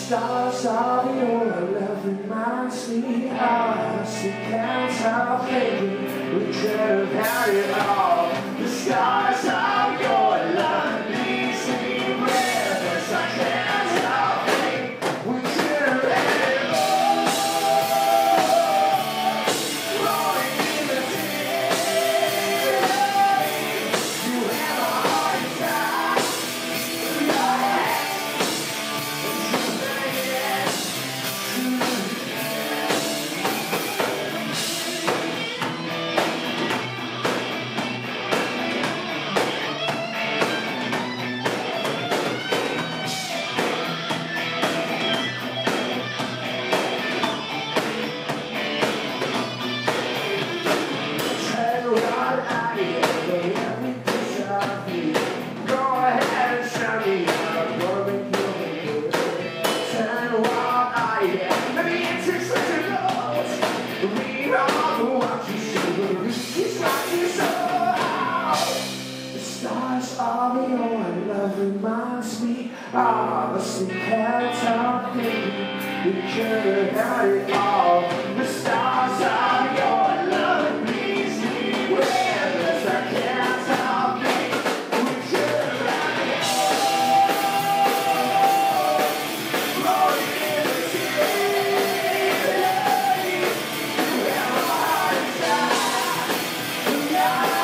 stars of your love reminds me of the sequence of thinking we could have had it all. The stars of your love leads me breathless. I can't help it. We could have had it all. Rolling in the deep, you have a heart attack. Reminds me of a sequence of things we could have had it all. The stars of your love leads me breathless. I can't help it. We could have had it all. Rolling in the deep, you have a heart attack. Yeah.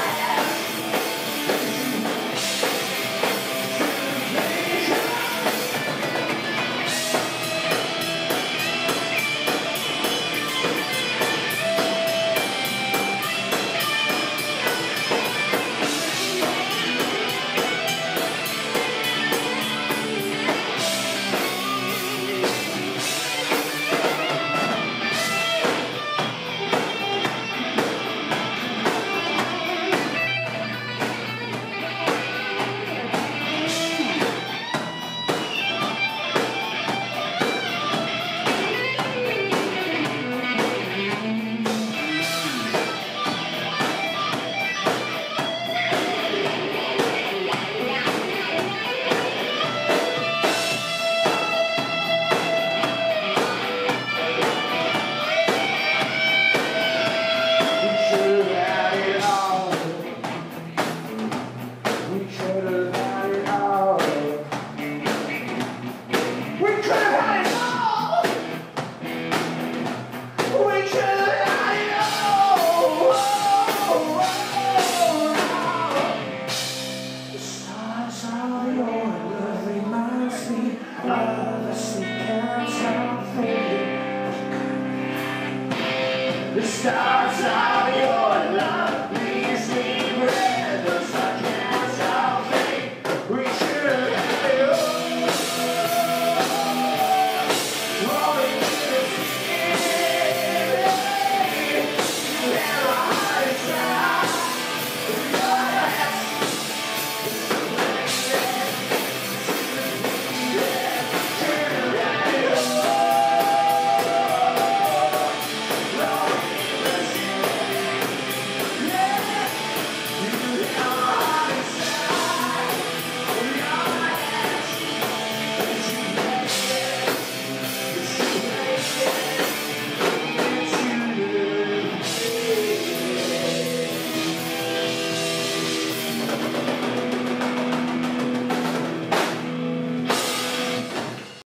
The stars